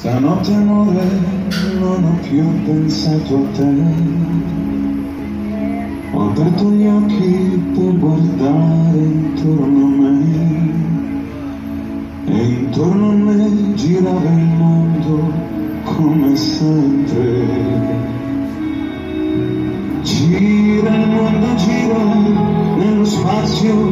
Stanotte amore non ho più pensato a te, ho aperto gli occhi per guardare intorno a me e intorno a me girava il mondo come sempre. Gira il mondo, gira nello spazio